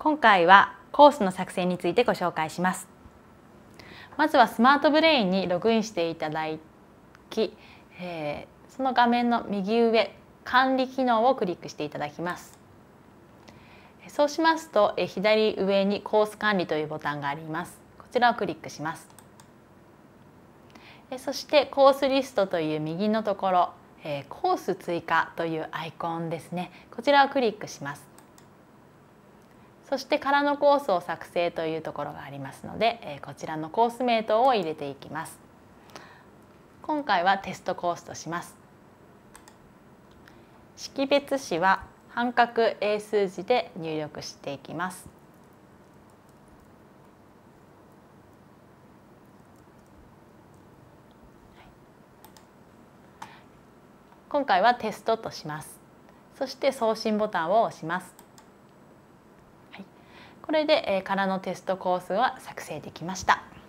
今回はコースの作成についてご紹介します。まずはスマートブレインにログインしていただき、その画面の右上管理機能をクリックしていただきます。そうしますと左上にコース管理というボタンがあります。こちらをクリックします。そしてコースリストという右のところ、コース追加というアイコンですね。こちらをクリックします。そして空のコースを作成というところがありますので、こちらのコース名等を入れていきます。今回はテストコースとします。識別子は半角英数字で入力していきます。今回はテストとします。そして送信ボタンを押します。これで空のテストコースは作成できました。